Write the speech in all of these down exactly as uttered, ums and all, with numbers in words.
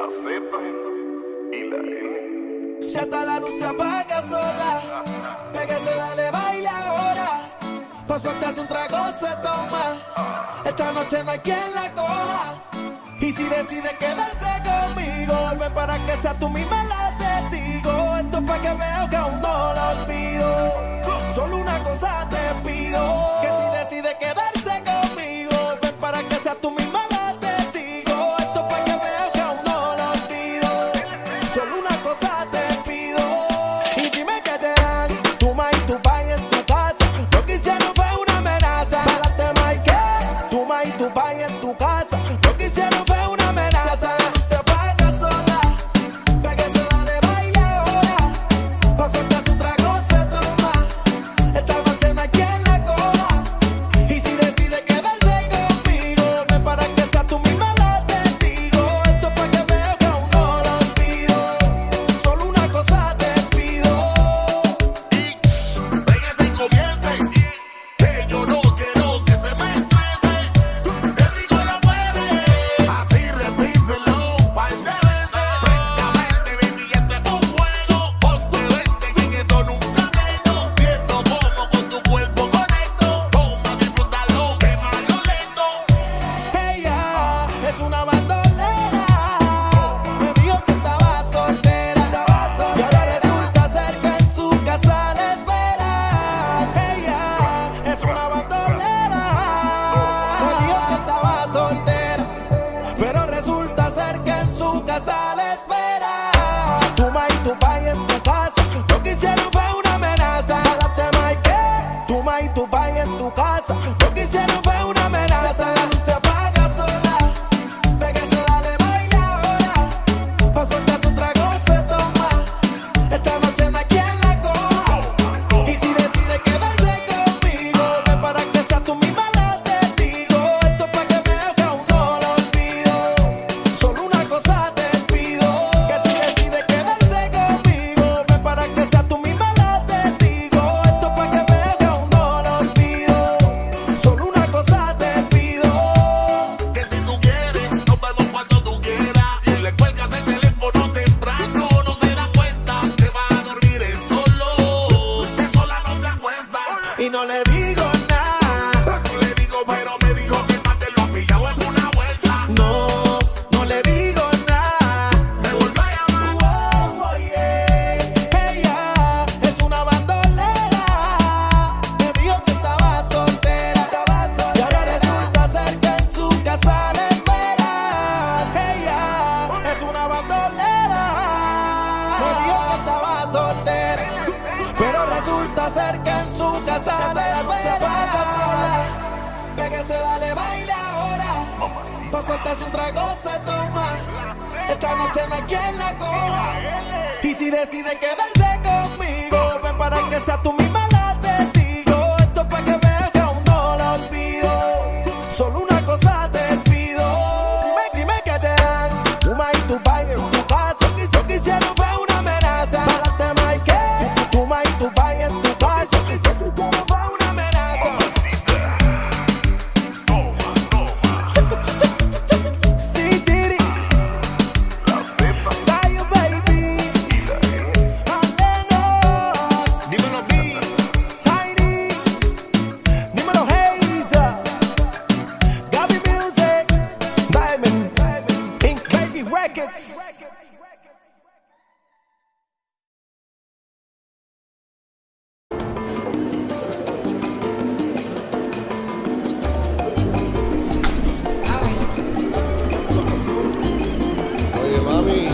Z y la N. Ya está la luz se apaga sola. Pégase, dale, baila ahora. Pa' soltarse un trago se toma. Esta noche no hay quien la coja. Y si decide quedarse conmigo, ven para que sea tú misma la testigo. Esto es pa' que veo que aún no lo olvido. Solo una cosa te pido, que si decide quedarse conmigo, ven para que sea tú misma la testigo. Esto es pa' que veo que aún no lo olvido. Solo una cosa te pido. Y dime que te dan tu ma y tu pa en tu casa. Lo que hicieron fue una amenaza. Para te marqué, tu ma y tu pa en tu casa. Lo que hicieron fue una amenaza. La luz se apaga sola. Pégase, dale, baila ahora. Pa' soltarse un trago se toma. Esta noche no hay quien la coja. Y si decide quedarse conmigo, ven para que sea tú misma la testigo. Esto es pa' que veo que aún no lo olvido. Solo una cosa te pido. Pégase y comience, que yo no quiero que se me estrese. Te digo la mueve, así repínselo un par de veces. Francamente, baby, este es un juego. Once, veinte, sin esto nunca tengo. Viendo cómo con tu cuerpo conecto. Toma, disfrútalo, quémalo lento. Ella es una bandolera. Me dijo que estaba soltera. Y ahora resulta ser que en su casa la esperan. Ella es una bandolera. Me dijo que estaba soltera. Pero resulta ser que en su casa la esperan. Tu ma y tu pa en tu casa. Lo que hicieron fue una amenaza. Para te marqué. Tu ma y tu pa en tu casa. Lo que hicieron fue una amenaza. La luz se apaga sola. Pégase, dale, baila ahora. Pa' soltarse un trago se toma. Esta noche no hay quien la coja. Y si decide quedarse conmigo, ven para que sea tú misma la testigo. Esto es pa' que veo que aún no lo olvido. Solo una cosa te pido, que si decide quedarse conmigo, ven para que sea tú misma la testigo. Esto es pa' que veo que aún no lo olvido. Solo una cosa te pido. Que si tú quieres, nos vemos cuando tú quieras. Y le cuelgas el teléfono temprano, no se da cuenta. Te vas a dormir es solo, que sola no te acuestas. Y no le digo nada. No le digo, pero me dijo que el man te lo ha pillado en una vuelta. No, no le digo nada. Me volvió a llamar. Oh, yeah. Ella es una bandolera. Me dijo que estaba soltera. Y ahora resulta ser que en su casa la esperan. Ella es una bandolera. Me dijo que estaba soltera. Pero resulta ser que en su casa la esperan. Pégase, dale, baila ahora. Pa' soltarse un trago se toma. Esta noche no hay quien la coja. Y si decide quedarse conmigo, ven para que sea tú misma la testigo. Esto es pa' que veo que aún no lo olvido. Solo una cosa te pido. Dime que te dan tu ma y tu pa en tu casa. Lo que hicieron fue una amenaza. Para te marqué. Tu ma y tu pa en tu casa. Lo que hicieron fue una amenaza. Sí, Tiri. Zion, baby. Alenos. Dímelo, B. Tiny. Dímelo, Haze. Gaby Music. Diamond. Ink Baby Records. Oye, mami.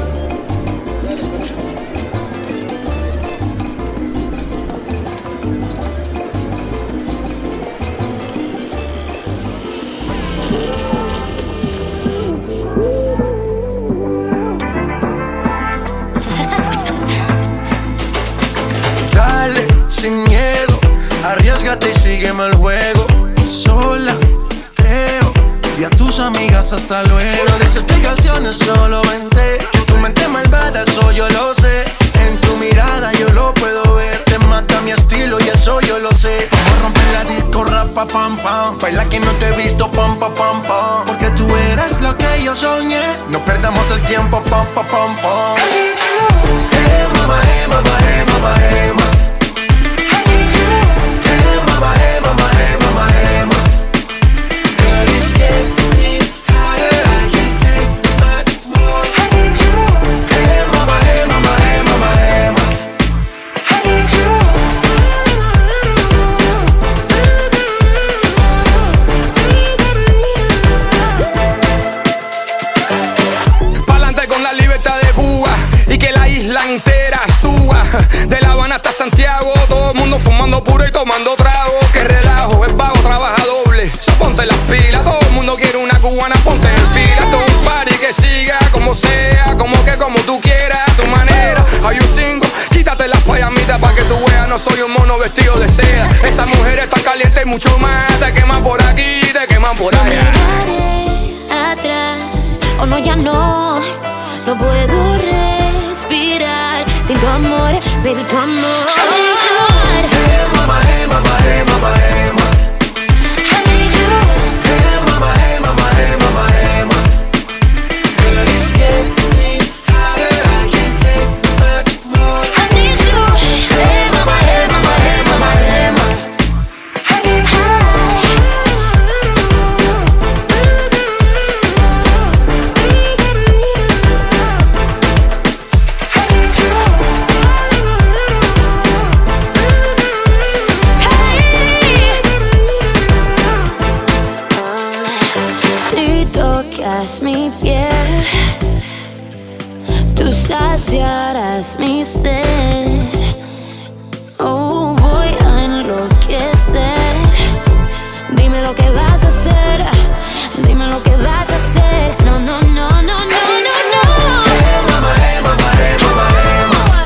Dale, sin miedo, arriésgate y sígueme el juego. Sola, creo, y a tus amigas hasta luego. No des explicaciones, solo vente. Que tu mente malvada, eso yo lo sé. En tu mirada yo lo puedo ver. Te mata mi estilo y eso yo lo sé. Vamos a romper la disco, rapa, pam, pam. Baila que no te he visto, pam, pam, pam, pam. Porque tú eras es lo que yo soñé. No perdamos el tiempo, pom, pom, pom, pom. Hey mama, hey mama, hey mama, hey mama. Hey mama, hey mama, hey mama, hey mama. Girl, it's getting hotter, I can't take much more. Hey mama, hey mama, hey mama, hey mama. Pa'lante con la libertad de Cuba y que la isla entera suba. De La Habana hasta Santiago, todo el mundo fumando puro y tomando trago. Que relajo, el vago trabaja doble. So ponte las pilas, todo el mundo quiere una cubana, ponte en fila. Todo un party que siga como sea, como que como tú quieras, a tu manera. Hay un cinco, quítate las payamitas pa' que tú veas, no soy un mono vestido de seda. Esa mujer está caliente y mucho más, te queman por aquí, te queman por allá. Miraré atrás, o no, ya no, no puedo respirar sin tu amor, baby, tu amor. Hey mama, hey mama, hey mama, hey mama. Hey mama, hey mama, hey mama, hey mama. Girl, it's getting hotter, I can't take much more. Hey mama, hey mama, hey mama, hey mama. Si tocas mi piel, tú saciarás mi sed. Oh, voy a enloquecer. Dime lo que vas a hacer, dime lo que vas a hacer. No, no, no, no, no, no, no. Hey mama, hey mama, hey mama, hey mama.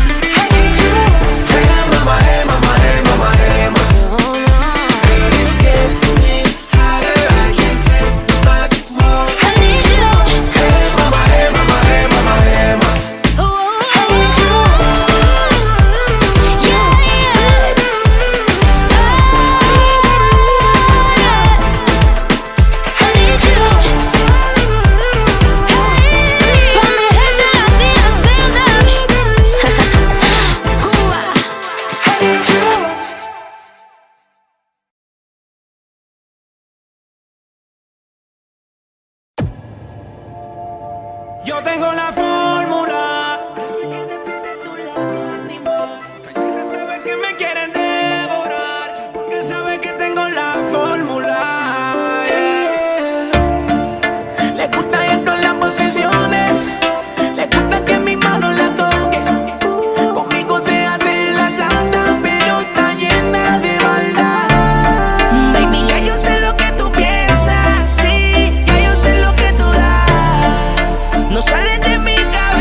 Hey mama, hey mama, hey mama, hey mama. No, no. Girl, it's getting hotter, I can't take much more. I need you. Hey mama, hey mama, hey mama, hey mama. Oh, I need you. Yeah, yeah. I need you. Pa' mi gente latina, stand up. Cuba. I need you. Yo tengo la fórmula. Yo sé que después de tu lado animal, hay gente sabe que me quieren devorar, porque sabe que tengo la fórmula. Yeah. Le gusta ir con las posiciones, le gusta que mi mano la toque. Conmigo se hace la santa, pero está llena de maldad. Baby, ya yo sé lo que tú piensas, sí, ya yo sé lo que tú das. No sales de mi cabeza.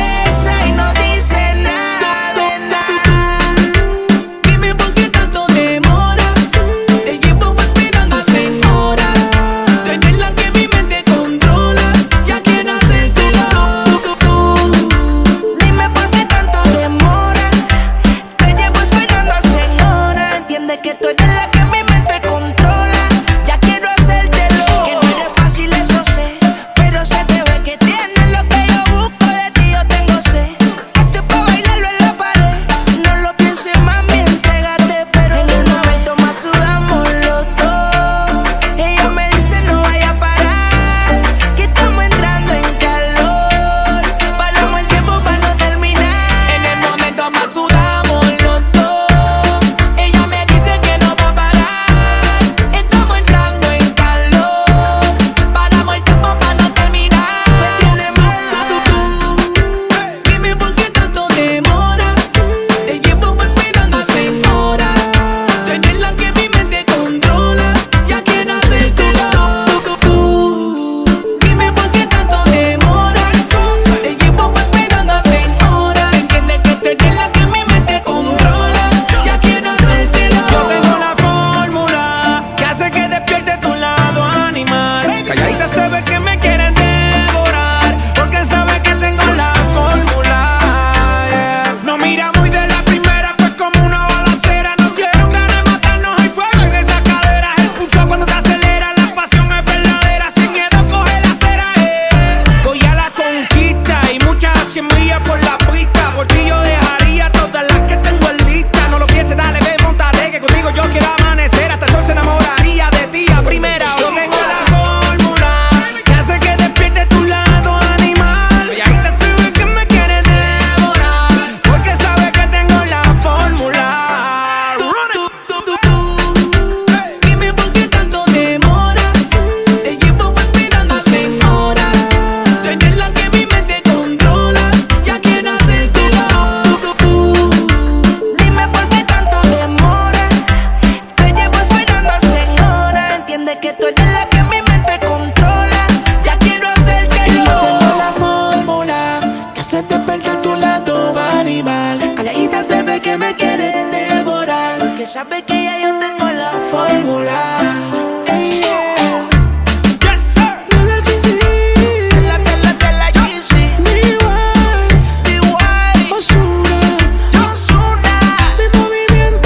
la que mi mente controla. Ya quiero hacer que Y yo. yo tengo la fórmula que hace despertar tu lado animal. Calladita se ve que me quiere devorar, Que sabe que ya yo tengo la fórmula. Ey, yeah. Yes, sir. De la G C, De la, de la, de la Yeezy. D Y, D Y. Ozuna, Ozuna. de movimiento.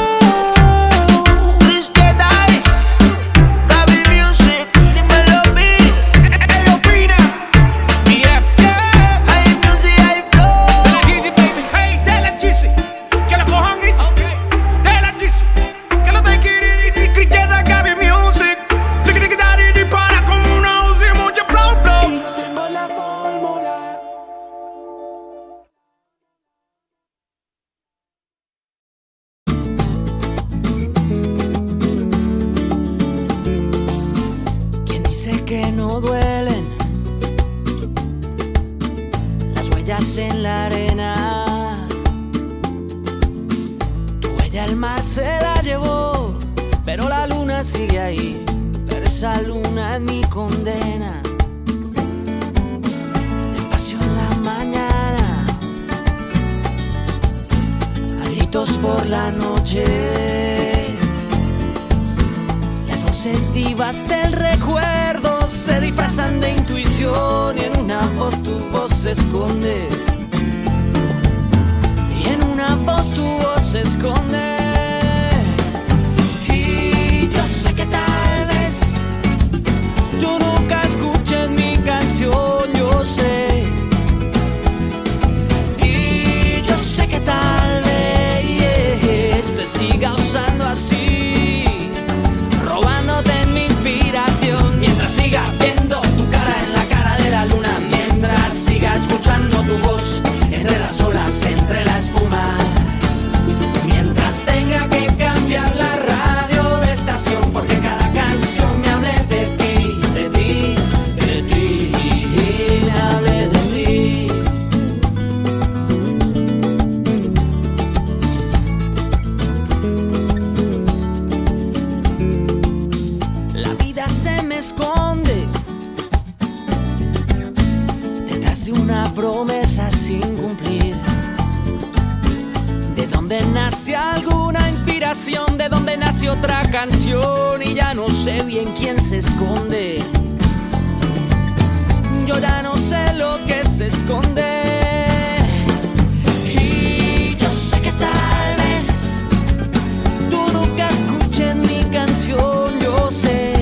Chris Jedi. Gaby Music. Dímelo, B. Ey, opina. B F. High Music, High Flow. De la Yeezy, baby. Hey, de la Yeezy. Que la cojan easy. De la Yeezy. Que la take it easy. Chris Jedi, Gaby Music. Tiki tiki daddy, dispara como una Uzi, mucho flow, flow. Y tengo la fórmula. ¿Quién dice que no duelen las huellas en la arena? Tu huella el mar se la llevó, pero la luna sigue ahí. Pero esa luna es mi condena. Despacio en la mañana, a gritos por la noche. Las voces vivas del recuerdo se disfrazan de intuición y en una voz tu voz se esconde. Y en una voz tu voz se esconde. Y yo sé que tal vez tú nunca escuches mi canción, yo sé. Y yo sé que tal vez te siga usando así, robándote mi inspiración. Mientras siga viendo tu cara en la cara de la luna, mientras siga escuchando tu voz entre las olas, entre la espuma, mientras tenga que cambiar la radio de estación, porque cada canción me hable de ti, de ti, de ti, me hable de ti. La vida se me esconde detrás de una promesa sin cumplir. De donde nace alguna inspiración, de donde nace otra canción, y ya no sé bien quién se esconde. Yo ya no sé lo que se esconde. Y yo sé que tal vez tú nunca escuches mi canción, yo sé.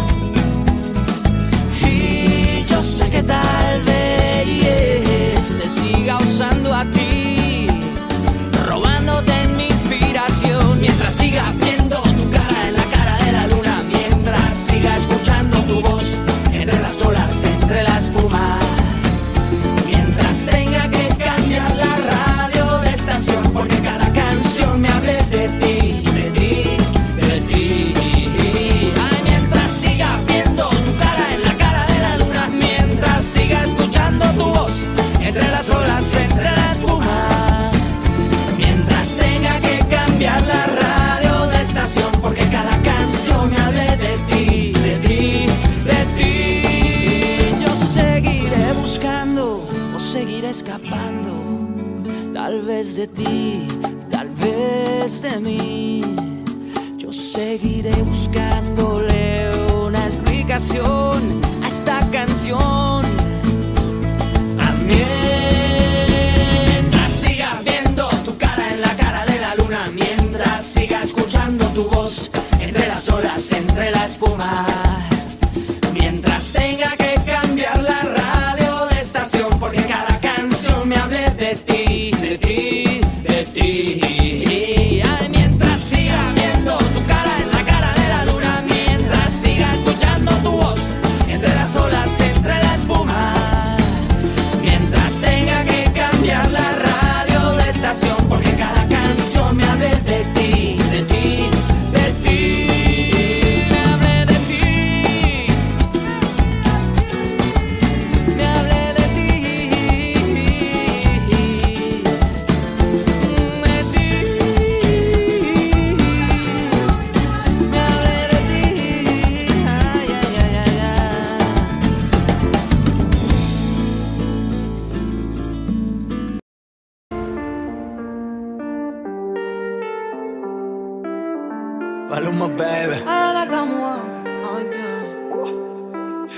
Y yo sé que tal vez te siga usando a ti, robándote mi inspiración. Mientras siga viendo tu cara en la cara de la luna, mientras siga escuchando tu voz entre las olas, entre la espuma, mientras tenga que cambiar la radio de estación, porque cada canción me hable de ti, de ti, de ti. Ay, mientras siga viendo tu cara en la cara de la luna, mientras siga escuchando tu voz entre las olas, entre la espuma, mientras tenga que cambiar la radio de estación, porque cada canción me hable de ti, de ti, de ti. Yo seguiré buscando o seguiré escapando, tal vez de ti, tal vez de mí. Yo seguiré buscándole una explicación a esta canción. Mientras siga viendo tu cara en la cara de la luna, mientras siga escuchando tu voz entre las olas, entre la espuma, mientras tenga que cambiar la radio de estación, porque cada canción me hable de ti, de ti, de ti. Ay, mientras siga viendo tu cara en la cara de la luna, mientras siga escuchando tu voz entre las olas, entre la espuma, mientras tenga que cambiar la radio de estación, porque cada canción me hable de ti, de ti, de ti, me hable de ti.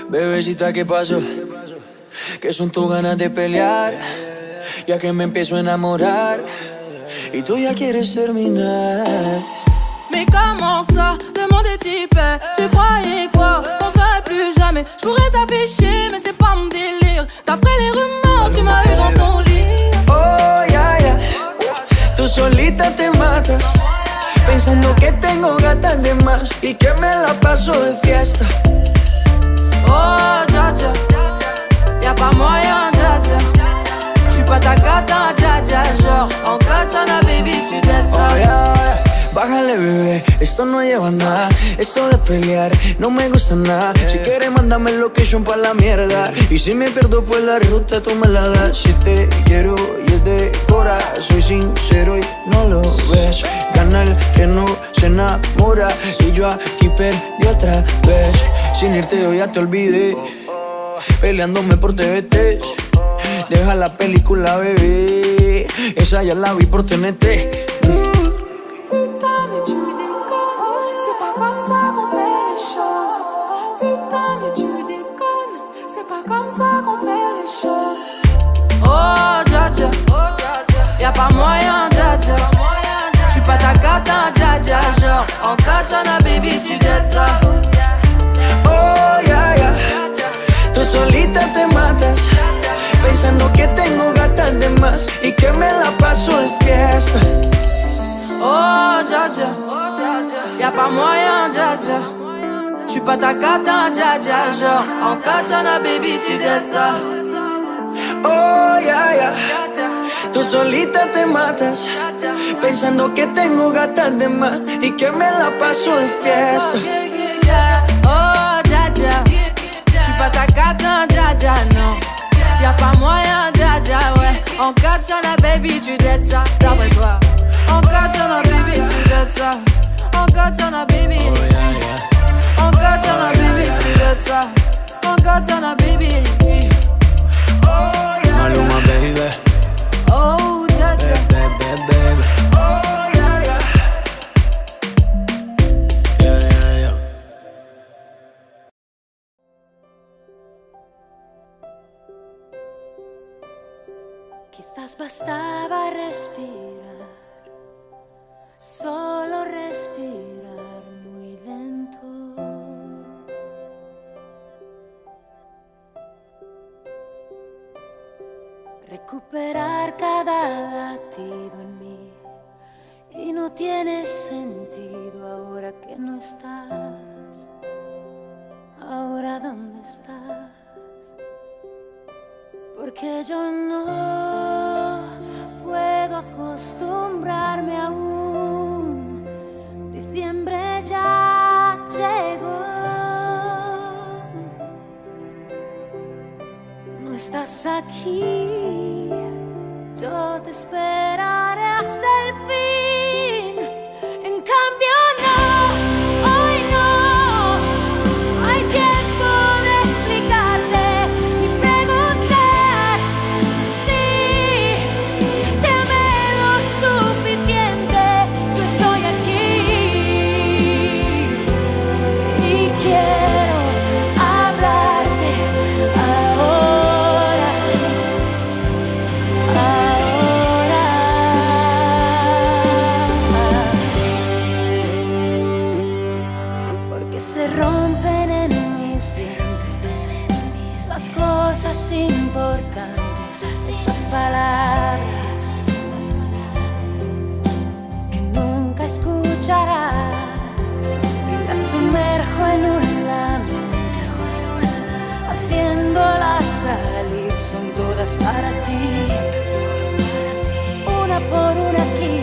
Bebecita, ¿qué pasó? ¿Qué son tus ganas de pelear? Ya que me empiezo a enamorar y tú ya quieres terminar. Mais comment ça, le monde est hyper. Tu croyais quoi, qu'on serait plus jamais. Je pourrais t'afficher, mais c'est pas mon délire. D'après les rumeurs, tu m'as eu dans ton lit. Oh, ya, ya, tú solita te matas, pensando que tengo gatas de más y que me la paso de fiesta. Oh, dja dja, y'a pas moyen, dja dja. J'suis pas ta cata, dja dja. Genre, en katana, baby, tu dettes ça. Oh, yeah, yeah. Bájale, bebé, esto no lleva nada. Esto de pelear no me gusta nada. Si quieres, mándame el location pa' la mierda. Y si me pierdo, pues la ruta tú me la das. Si te quiero y es de cora, soy sincero y no lo ves. Gana el que no se enamora y yo aquí perdí otra vez. Sin irte yo ya te olvidé, peleándome por T V T. Deja la película, bebé, esa ya la vi por T N T. Putain, mais tu déconnes, c'est pas comme ça qu'on fait les choses. Putain, mais tu déconnes, c'est pas comme ça qu'on fait les choses. Oh, dja dja, y'a pas moyen, dja dja. J'suis pas ta cata, dja dja. Genre, en katana, baby, tu dettes ça. Oh, ya, ya, tú solita te matas, pensando que tengo gatas de más y que me la paso de fiesta. Oh, dja dja, y'a pas moyen, dja dja. J'suis pas ta cata, dja dja. Genre, en katana, baby, tu dettes ça. Oh, ya, ya, tú solita te matas, pensando que tengo gatas de más y que me la paso de fiesta. Oh, dja dja, j'suis pas ta cata, dja dja, non. Y'a pas moyen, dja dja, ouais. En katana, baby, tu dettes ça. D'après toi. En katana, baby, tu dettes ça. En katana, baby. En katana, baby, tu dettes ça. En katana, baby. Maluma, baby. Oh, dja dja. Baby, baby, baby. Yeah, yeah, yeah. Quizás bastaba respirar, solo respirar muy lento. Recuperar cada latido en mí y no tiene sentido ahora que no estás. Ahora ¿dónde estás? Porque yo no puedo acostumbrarme aún. Diciembre ya llegó. No estás aquí, yo te esperaré hasta el fin. En cambio no, hoy no hay tiempo de explicarte ni preguntar si te amé lo suficiente. Yo estoy aquí y quiero hablarte ahora, ahora. Porque se rompen en mis dientes las cosas importantes, esas palabras que nunca escucharás. Y las sumerjo en un lamento, haciéndolas salir, son todas para ti, una por una aquí.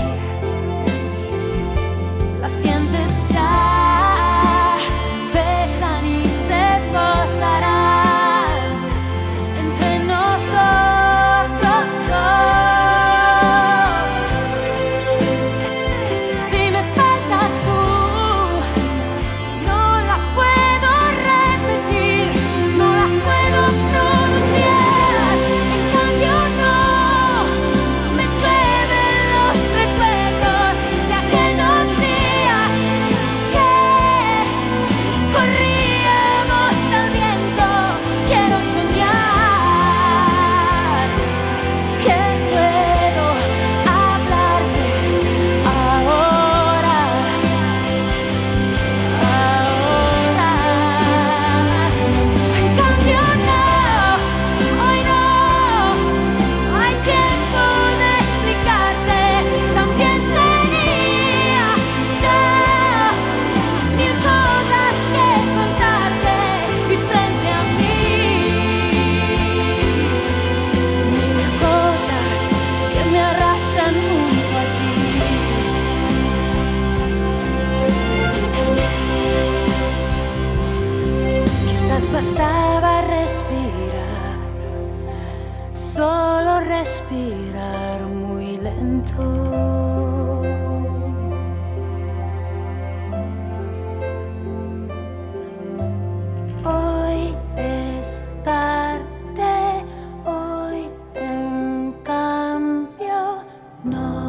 Las sientes ya, pesan y se posarán entre nosotros dos. Antes bastaba respirar, solo respirar muy lento. Hoy es tarde, hoy en cambio no.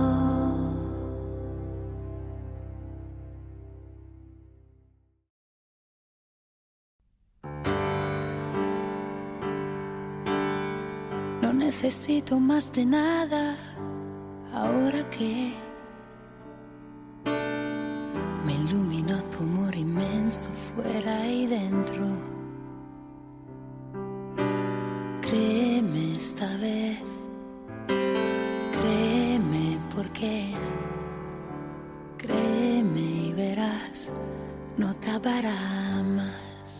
No necesito más de nada ahora que me iluminó tu amor inmenso fuera y dentro. Créeme esta vez, créeme porque créeme y verás, no acabará más.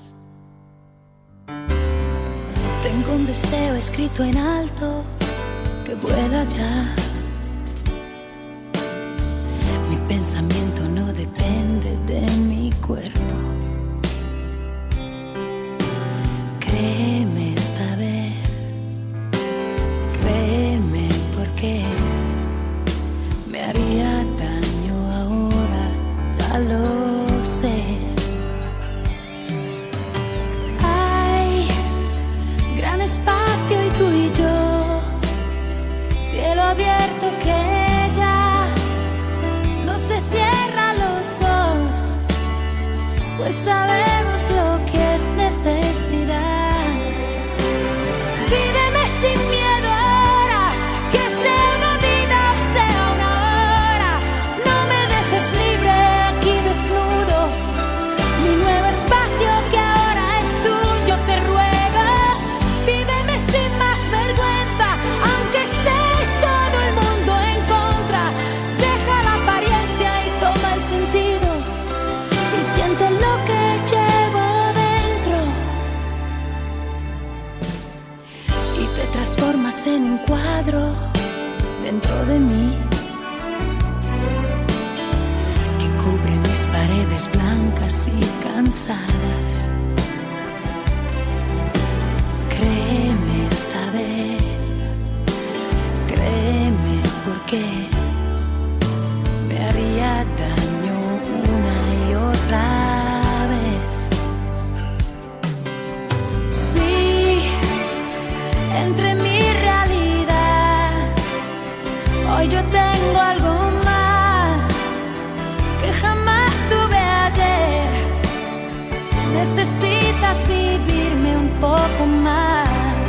Tengo un deseo escrito en alto que vuela ya. Mi pensamiento no depende de mi cuerpo. Créeme esta vez, créeme porque me haría daño ahora, ya lo sé. Hay gran espacio y tú y yo, cielo abierto que ya no se cierra los dos, pues sabemos lo que es necesidad. Víveme sin miedo ahora, que sea una vida o sea una hora. No me dejes libre aquí desnudo, mi nuevo espacio que ahora es tuyo, te ruego. Víveme sin más vergüenza, aunque esté todo el mundo en contra. Deja la apariencia y toma el sentido, y siente lo que llevo dentro. Y te transformas en un cuadro dentro de mí, que cubre mis paredes blancas y cansadas. Créeme esta vez, créeme porque me haría daño una y otra vez. Sí, entre mi realidad, hoy yo tengo algo más que jamás tuve ayer. Necesitas vivirme un poco más.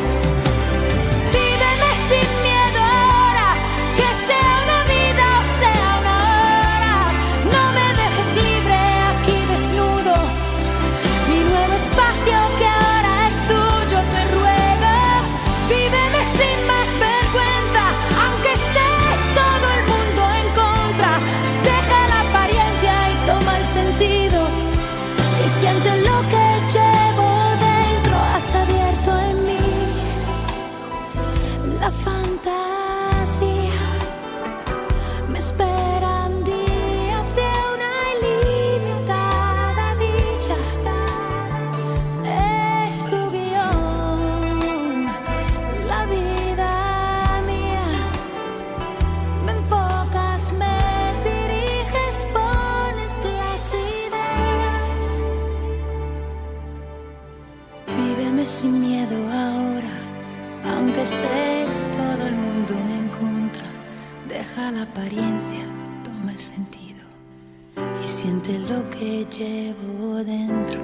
Víveme sin miedo ahora, que sea una vida o sea una hora. No me dejes libre aquí desnudo, mi nuevo espacio que ahora es tuyo, te ruego. Víveme sin más vergüenza, aunque esté todo el mundo en contra. Deja la apariencia y toma el sentido, y siente lo que llevo dentro. Has abierto en mí la fantasía, me esperan días de una ilimitada dicha. Es tu guión, la vida mía. Me enfocas, me diriges, pones las ideas. Víveme sin miedo ahora, aunque esté todo el mundo en contra. Deja la apariencia, toma el sentido, y siente lo que llevo dentro.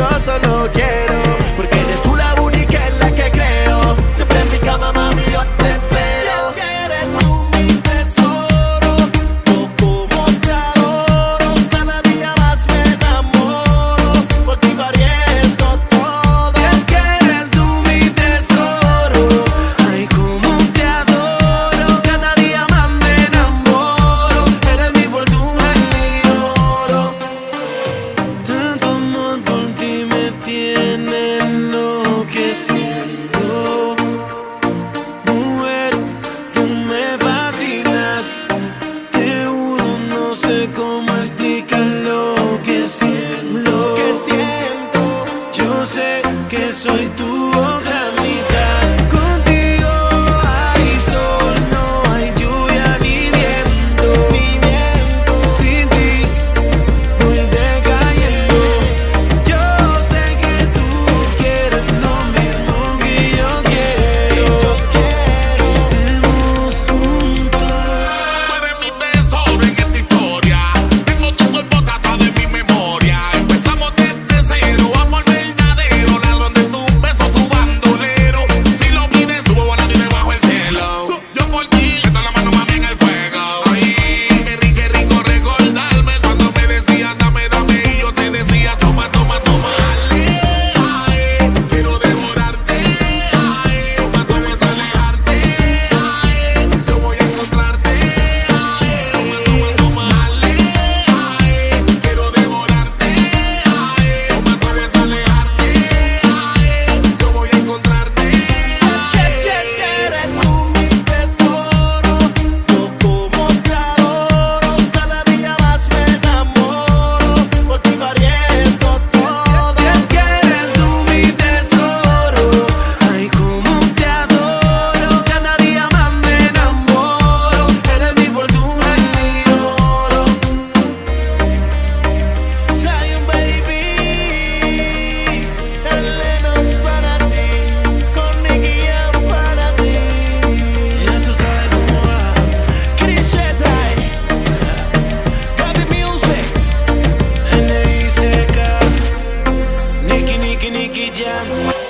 yo solo quiero, porque eres tú la única en la que creo. Siempre en mi cama, mami, yo te espero. Es que eres tú mi tesoro, oh, como te adoro. Cada día más me enamoro, por ti arriesgo todo. Es que eres tú mi tesoro, ay, como te adoro. Cada día más me enamoro, eres mi fortuna y mi oro. Tanto amor por ti me tiene enloqueciendo. Mujer, tú me fascinas. Te juro, no sé cómo explicar lo que siento. Lo que siento. Yo sé que soy tu otra mitad. Contigo hay sol, no hay lluvia ni viento. Ni viento. Sin ti voy decayendo. Yo sé que tú quieres lo mismo que yo quiero. Que estemos juntos. Tú eres mi tesoro en esta historia. Tengo tu cuerpo tatuado en mi memoria. Empezamos desde cero, amor verdadero. Ladrón de tus besos, tu bandolero. Si lo pides, subo volando y debajo el cielo. Yo por ti, meto la mano, mami, en el fuego. Ay, qué rico, qué rico recordarme cuando me decías dame, dame. Y yo te decía toma, toma, toma. Ale, ay, quiero devorarte. Ay, toma, tú vas a alejarte. Ay, yo voy a encontrarte. Ay, toma, toma, toma. Ale, ay, quiero devorarte. Ay, toma, tú vas a alejarte. Ay, yo voy a encontrarte. Es que eres tú mi tesoro, yo como te adoro. Cada día más me enamoro, por ti arriesgo todo. Es que eres tú mi tesoro, ay, como te adoro. Cada día más me enamoro, eres mi fortuna y mi oro. Zion baby, el Lennox para ti, con Nicky Jam para ti. Ya tú sabes cómo va. Chris Shetay, Gaby Music, N I C K, Nicky, Nicky, Nicky Jam.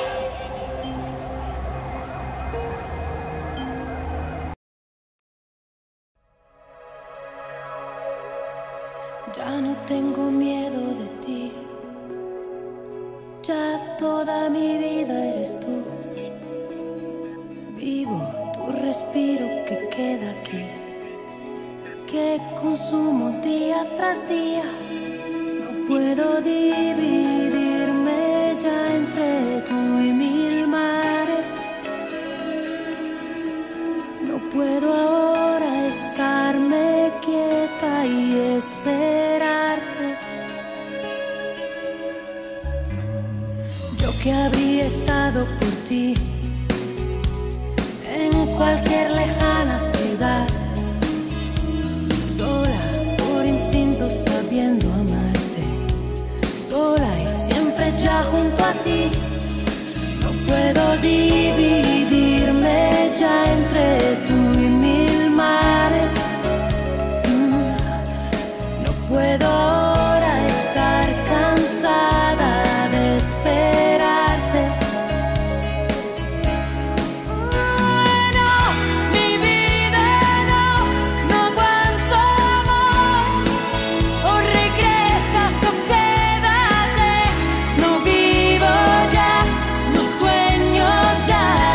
Ya no tengo miedo de ti. Ya toda mi vida eres tú. Vivo tu respiro que queda aquí, que consumo día tras día. No puedo dividirme ya entre tú y mil mares. No puedo ahora estarme quieta y esperarte. Yo que habría estado por ti en cualquier lejana ciudad, sola por instinto sabiendo amarte, sola y siempre ya junto a ti. No puedo dividirme ya entre tú y mil mares. Mm, No puedo ahora estar cansada de esperarte. Oh, no, mi vida no, no aguanto amor. O regresas o quédate. No vivo ya, no sueño ya.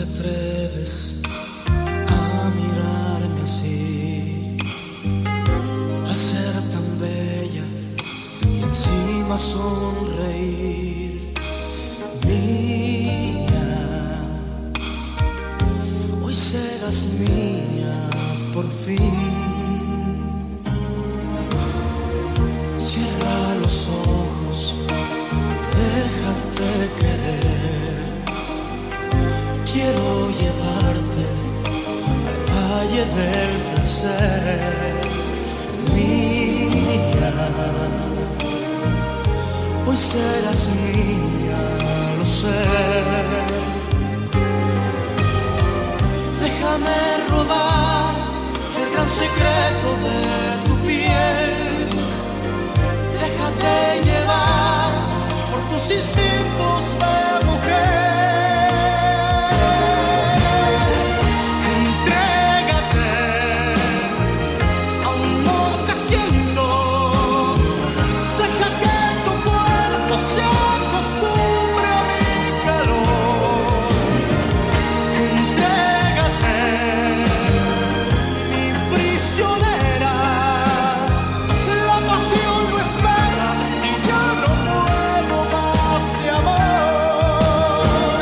atreves a mirarme así, a ser tan bella y encima sonreír, mía, hoy serás mía por fin. Cierra los ojos, déjate querer. Quiero llevarte al valle del placer, mía. Hoy serás mía, lo sé. Déjame robar el gran secreto de tu piel. Déjate llevar por tus instintos de mujer. Entrégate, aún no te siento. Deja que tu cuerpo se acostumbre a mi calor. Entrégate, mi prisionera. La pasión no espera y yo no puedo más de amor.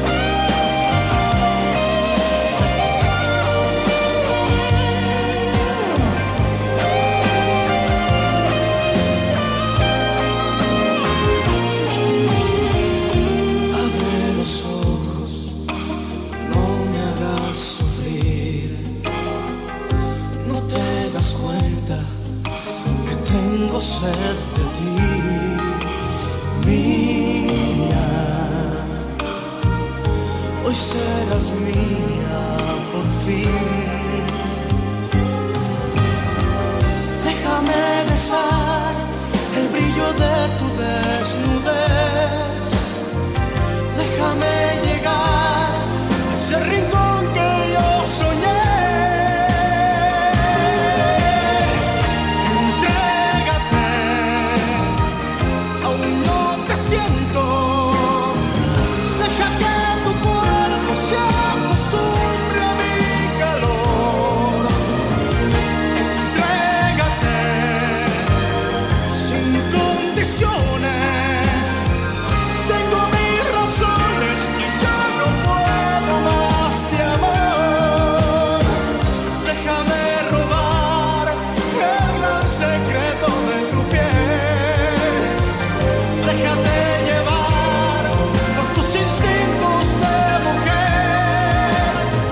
Abre los ojos, no me hagas sufrir. No te das cuenta que tengo sed de ti, mía. Hoy serás mía por fin. Déjame besar el brillo de tu desnudez. Déjame llegar a ese rincón que yo soñé. Entrégate, aún no te siento. Deja que tu cuerpo se acostumbre a mi calor. Entrégate, sin condiciones. Tengo mis razones y ya no puedo más de amor. Déjame robar el gran secreto de tu piel. Déjate llevar por tus instintos de mujer.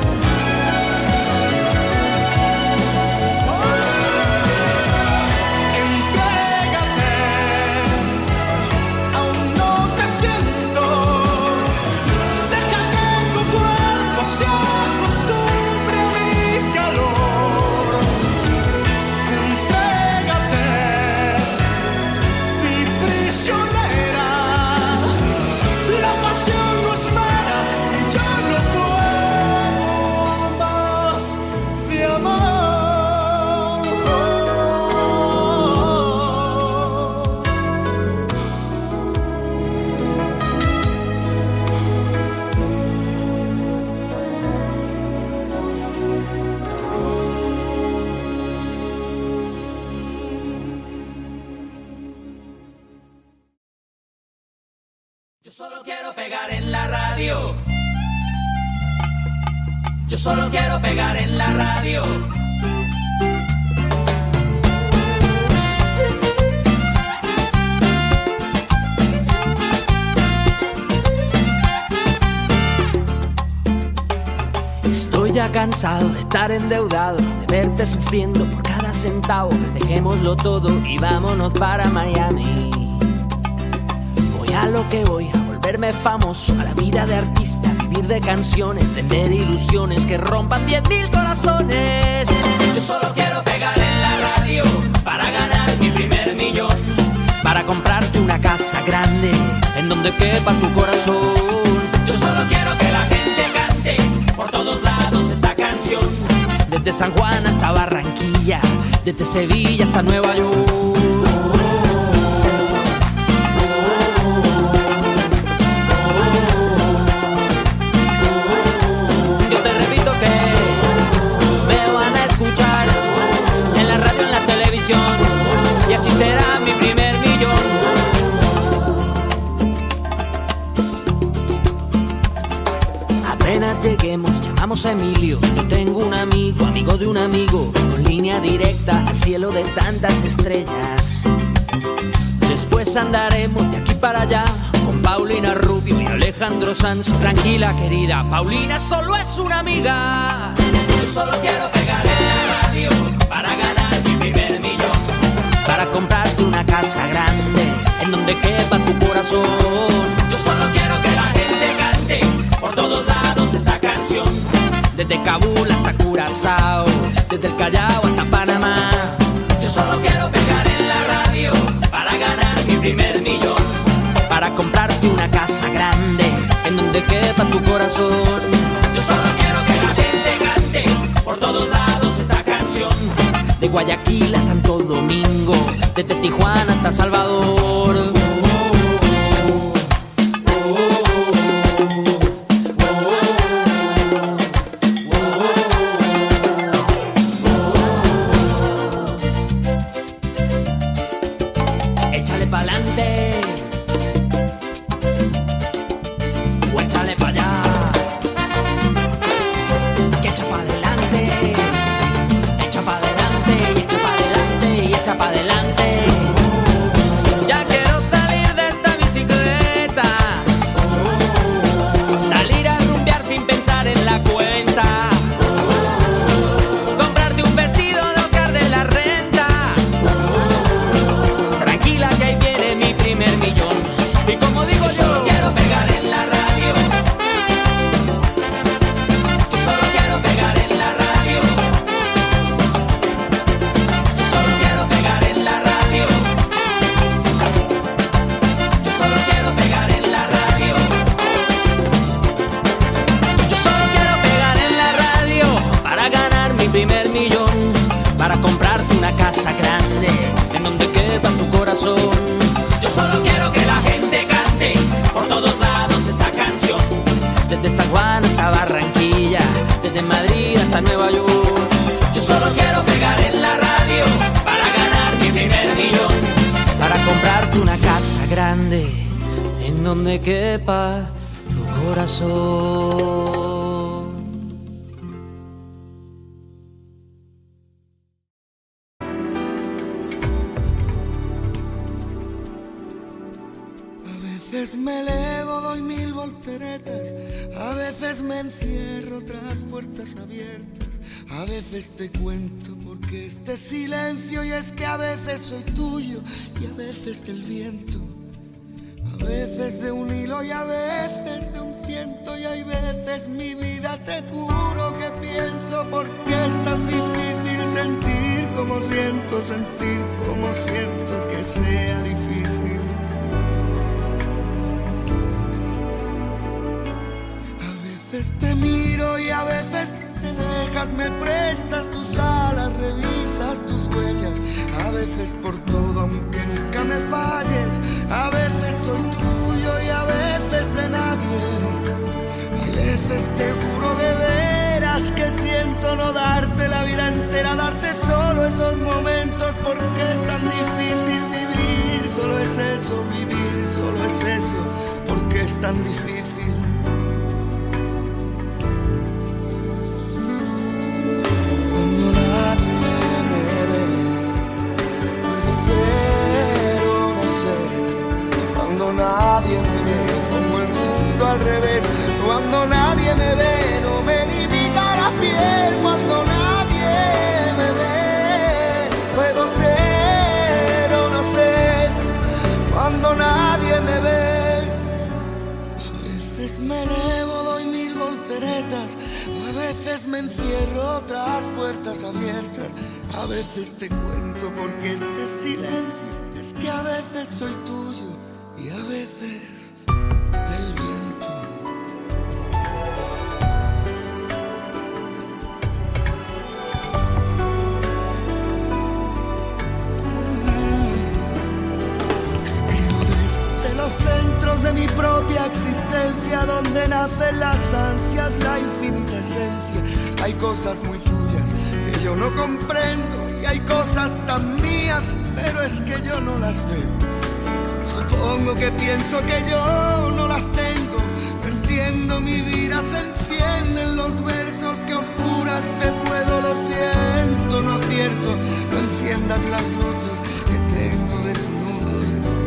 Entrégate, aún no te siento. Deja que tu cuerpo se acostumbre a mi calor. Entrégate, mi prisionera. La pasión no espera y yo no puedo más de amor. Yo solo quiero pegar en la radio. Yo solo quiero pegar en la radio. Estoy ya cansado de estar endeudado, de verte sufriendo por cada centavo. Dejémoslo todo y vámonos para Miami. Voy a lo que voy, a volverme famoso, a la vida de artista, vivir de canciones, tener ilusiones que rompan diez mil corazones. Yo solo quiero pegar en la radio para ganar mi primer millón, para comprarte una casa grande en donde quepa tu corazón. Yo solo quiero que la gente cante por todos lados esta canción, desde San Juan hasta Barranquilla, desde Sevilla hasta Nueva York. nos llamamos Emilio. Yo tengo un amigo, amigo de un amigo, con línea directa al cielo de tantas estrellas. Después andaremos de aquí para allá con Paulina Rubio y Alejandro Sanz. Tranquila, querida, Paulina solo es una amiga. Yo solo quiero pegar en la radio para ganar mi primer millón, para comprarte una casa grande en donde quepa tu corazón. Yo solo quiero que la gente cante por todos lados esta canción, desde Kabul hasta Curazao, desde el Callao hasta Panamá. Yo solo quiero pegar en la radio para ganar mi primer millón, para comprarte una casa grande en donde quepa tu corazón. Yo solo quiero que la gente cante por todos lados esta canción, de Guayaquil a Santo Domingo, desde Tijuana hasta Salvador. Échale pa'lante o échale pa' allá, que echa pa' adelante, echa pa' adelante y echa pa' adelante y echa pa' adelante. Ya quiero salir de esta bicicleta, salir a rumbear sin pensar en la cuenta, comprarte un vestido de Oscar de la Renta. Tranquila que ahí viene mi primer millón. Y como digo yo, solo quiero pegar en la radio. Yo solo quiero pegar en la radio. Yo solo quiero pegar en la radio. Yo solo quiero pegar en la radio. Yo solo quiero pegar en la radio para ganar mi primer millón, para comprarte una casa grande en donde quepa tu corazón. Yo solo quiero que la gente cante por todos lados esta canción, desde San Juan hasta Barranquilla, desde Madrid hasta Nueva York. Yo solo quiero pegar en la radio para ganar mi primer millón, para comprarte una casa grande en donde quepa tu corazón. A veces me elevo, doy mil volteretas, a veces me encierro tras puertas abiertas, a veces te cuento porque este silencio, y es que a veces soy tuyo y a veces del viento, a veces de un hilo y a veces de un ciento, y hay veces mi vida te juro que pienso por qué es tan difícil sentir como siento, sentir como siento que sea difícil. A veces te miro y a veces te dejas, me prestas tus alas, revisas tus huellas, a veces por todo aunque nunca me falles, a veces soy tuyo y a veces de nadie, a veces te juro de veras que siento no darte la vida entera, darte solo esos momentos porque es tan difícil vivir, solo es eso, vivir, solo es eso, porque es tan difícil. Ser o no ser, cuando nadie me ve, pongo el mundo al revés, cuando nadie me ve, no me limita la piel, cuando nadie me ve, puedo ser o no ser, cuando nadie me ve. A veces me elevo, doy mil volteretas, a veces me encierro tras puertas abiertas, a veces te cuento porque este silencio es que a veces soy tuyo y a veces del viento. Escribo desde los centros de mi propia existencia, donde nacen las ansias, la infinita esencia. Hay cosas muy tuyas que yo no comprendo y hay cosas tan mías, pero es que yo no las veo. Supongo que pienso que yo no las tengo, no entiendo, mi vida se enciende en los versos que a oscuras te puedo, lo siento, no acierto. No enciendas las luces que tengo desnudos,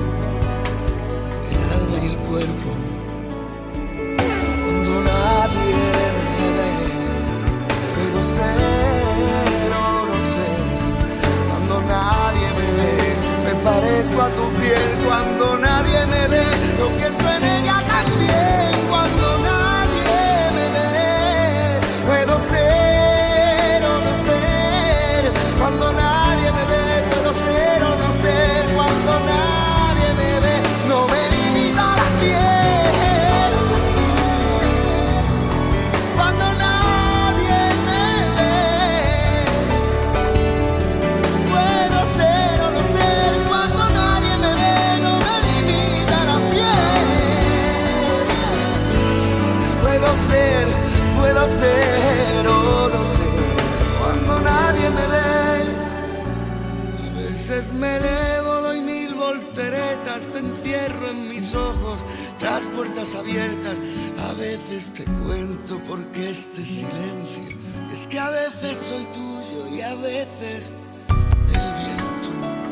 el alma y el cuerpo. Cuando nadie me ve, puedo ser o no ser. Cuando nadie me ve, me parezco a tu piel. Cuando nadie me ve, lo pienso en ella también. Cuando nadie me ve, puedo ser o no ser. Cuando nadie me ve, puedo ser o no ser. Cuando nadie me ve, no me limita la piel. Cuando nadie me ve, puedo ser o no ser. Cuando nadie me ve, no me limita la piel. Puedo ser, puedo ser o no ser. Cuando nadie me ve. A veces me elevo, doy mil volteretas, te encierro en mis ojos, tras puertas abiertas. A veces te cuento por qué este silencio. Es que a veces soy tuyo y a veces del viento.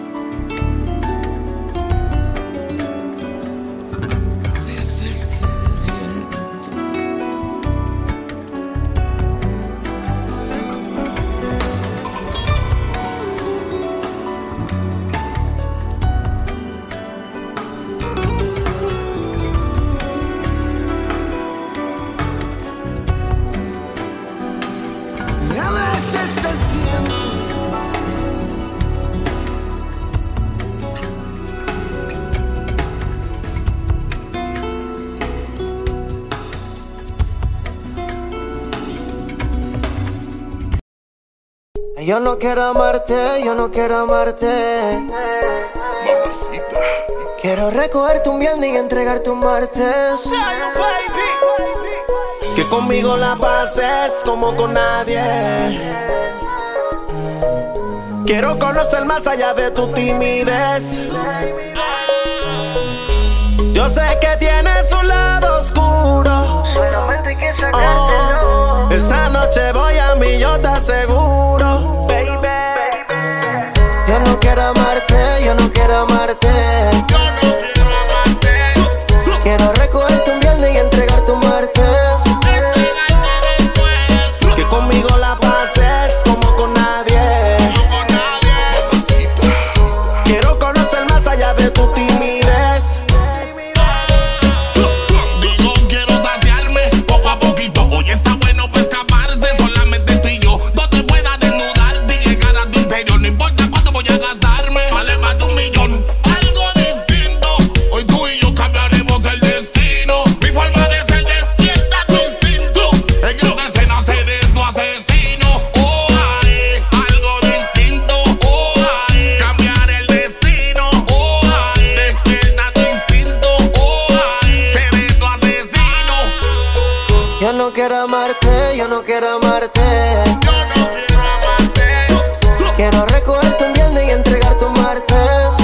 A veces del viento. Y a veces del tiempo. Yo no quiero amarte, yo no quiero amarte. Mamacita. Quiero recogerte un viernes y entregarte un martes. Que conmigo la pases como con nadie. Quiero conocer más allá de tu timidez. Yo sé que tienes un lado oscuro. Oh, esa noche voy a mí, yo te aseguro, baby. Yo no quiero amarte, yo no quiero amarte. Yo no quiero amarte. Quiero recogerte un viernes y entregarte un martes. Que conmigo la pases como con nadie. Con nadie. Quiero conocer más allá de tu timidez. Digo, quiero saciarme poco a poquito. Hoy está bueno para escaparse, solamente tú y yo. No te puedas desnudar ni llegar a tu interior. No importa cuánto voy a gastarme, vale más de un millón. Algo distinto, hoy tú y yo cambiaremos el destino. Mi forma de ser despierta tu instinto. En esta escena seré tu asesino. Oh, ay, algo distinto. Oh, ay, cambiar el destino. Oh, ay, despierta tu instinto. Oh, ay, seré tu asesino. Yo no quiero amarte, yo no quiero amarte. Yo no quiero amarte. Quiero recogerte un viernes y entregarte un martes.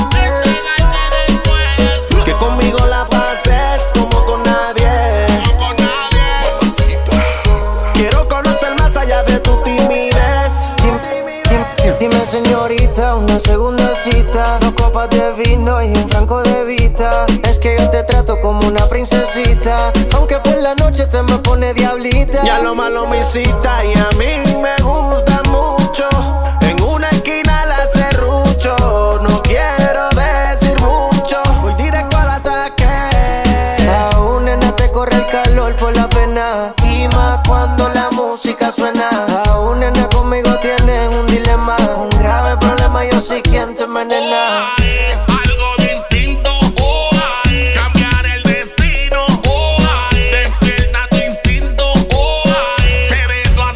Que conmigo la pases como con nadie. Con nadie. Quiero conocer más allá de tu timidez. Dime, dime, dime, señorita, una segunda cita. Dos copas de vino y un franco de vita. Es que yo te trato como una princesita, aunque por la noche te me pone diablita. Ya lo malo me incita y a mí me gusta mucho. En una esquina la serrucho. No quiero decir mucho, voy directo al ataque. Aún nena te corre el calor por la pena, y más cuando la música suena. Aún nena conmigo tienes un dilema, un grave problema, yo soy quien te envenena. Algo distinto, oh, ay, cambiar el destino, oh, ay, despierta tu instinto, oh, ay, seré tu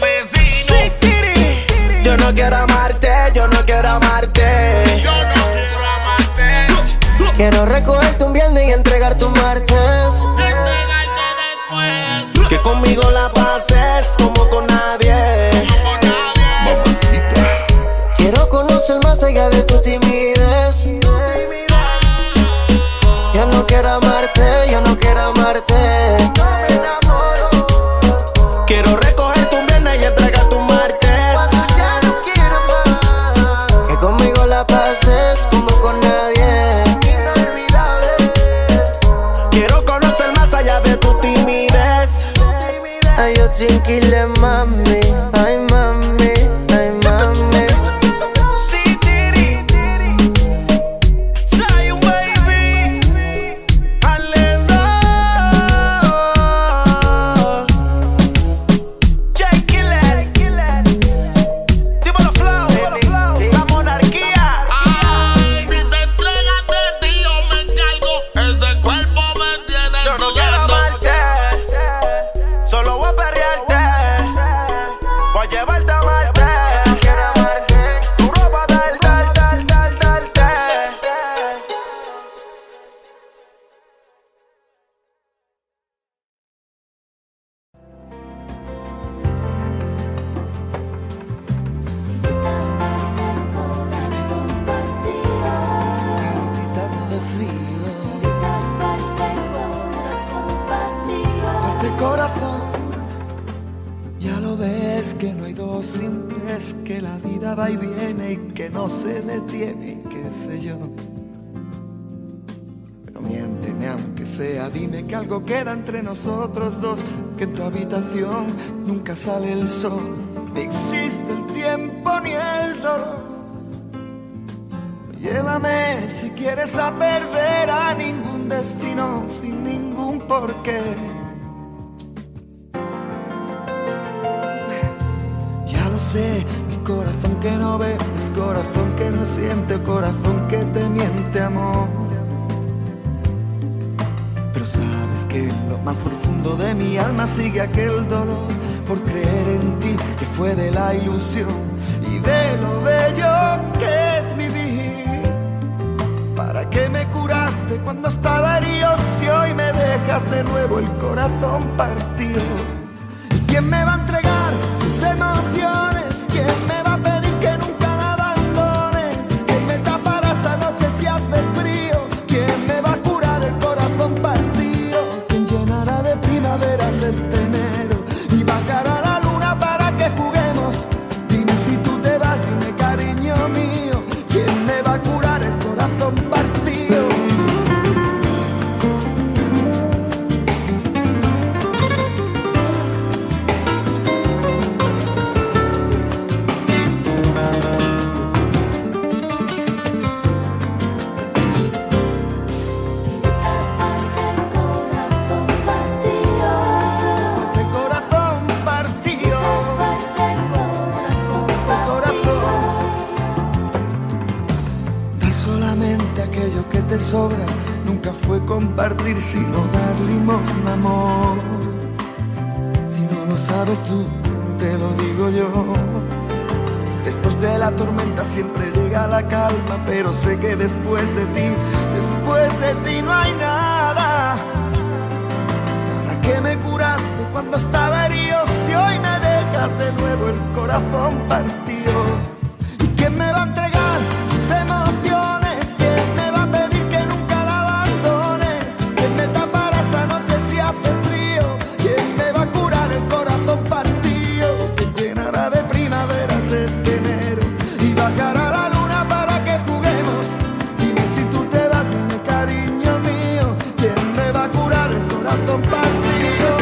pa' llevarte a Marte. Tu ropa del, del, del, del, del, del. Corazón, ya lo ves que no hay dos sin tres, que la vida va y viene y que no se detiene, qué sé yo. Pero miénteme aunque sea, dime que algo queda entre nosotros dos, que en tu habitación nunca sale el sol, ni existe el tiempo ni el dolor. Llévame si quieres a perder a ningún destino sin ningún porqué. Sé, mi corazón que no ve es corazón que no siente, corazón que te miente, amor. Pero sabes que en lo más profundo de mi alma sigue aquel dolor por creer en ti, que fue de la ilusión y de lo bello que es vivir. ¿Para qué me curaste cuando estaba herido si hoy me dejas de nuevo el corazón partido? ¿Y quién me va a entregar sus emociones? ¿Quién me va a pedir que nunca la abandone? ¿Quién me tapará esta noche si hace frío? ¿Quién me va a curar el corazón partido? ¿Quién llenará de primaveras este enero y bajará la luna para que juguemos? Dime si tú te vas, dime cariño mío, ¿quién me va a curar el corazón partido? Te sobra, nunca fue compartir sino dar limosna, amor. Si no lo sabes tú, te lo digo yo. Después de la tormenta siempre llega la calma, pero sé que después de ti, después de ti no hay nada. Nada que me curaste cuando estaba herido, si hoy me dejas de nuevo el corazón partido. ¿Y quién me va a entregar sus emociones? Este enero y bajará la luna para que juguemos. Dime si tú te vas, dime cariño mío, ¿quién me va a curar el corazón partido?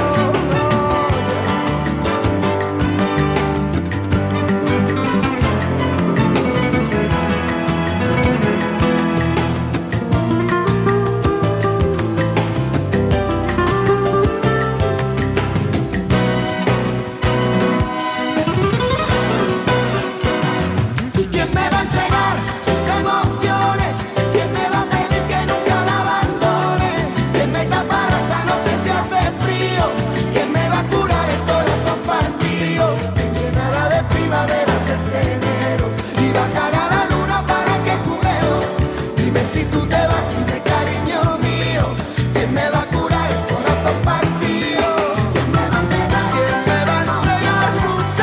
Si tú te vas, dime cariño mío, ¿quién me va a curar el corazón partido? ¿Quién me va a entregar? ¿Quién me va a entregar sus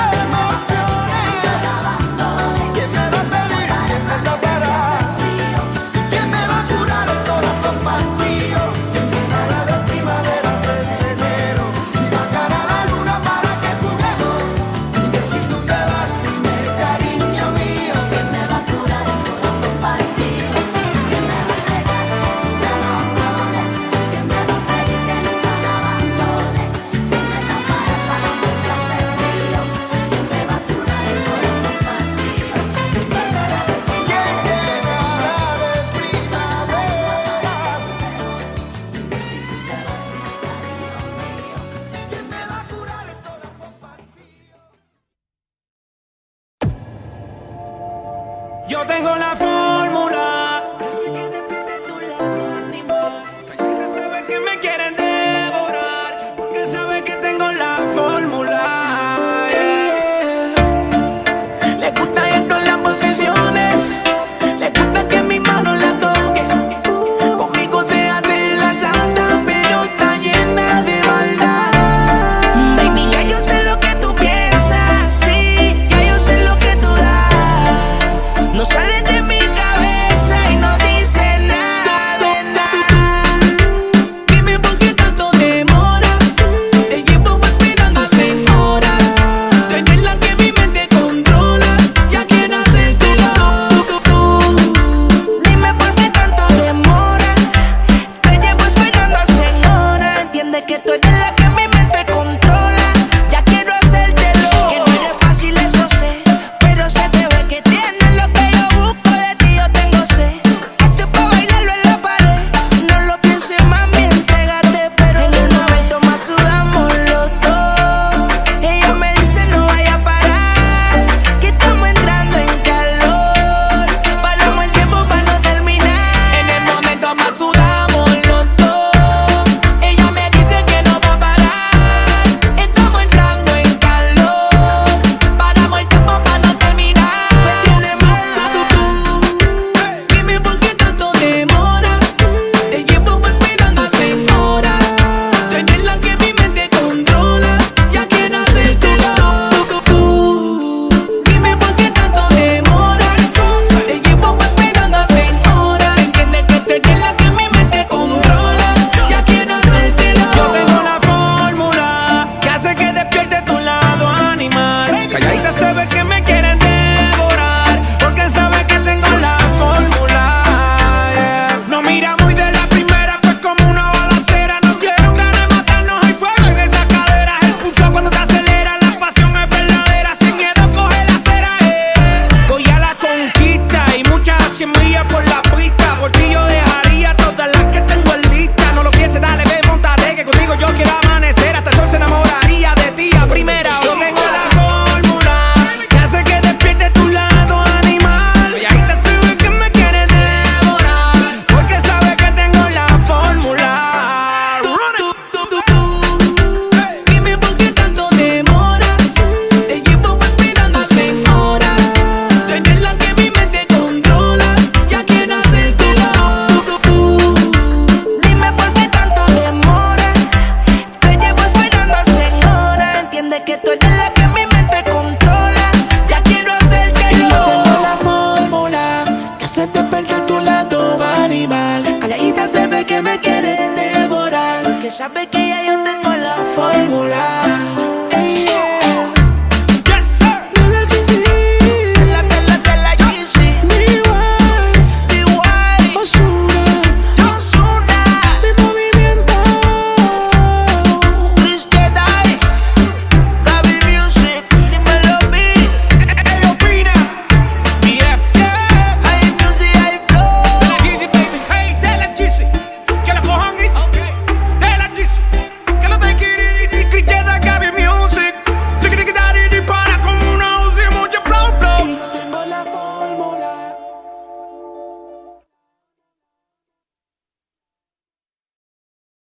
emociones? ¿Quién me va a pedir? ¿Quién me tapará? ¿Quién me va a curar el corazón partido? ¿Quién llenará de primaveras este enero y bajará la luna para que juguemos? Dime si tú te vas, dime cariño mío, ¿quién me va a curar el corazón partido? Yo tengo la fórmula, así que depende de tu lado, animal. Porque saben que me quieren devorar, porque saben que tengo la fórmula. Yeah. despertar tu lado animal. Calladita se ve que me quiere devorar, porque sabe que ya yo tengo la fórmula.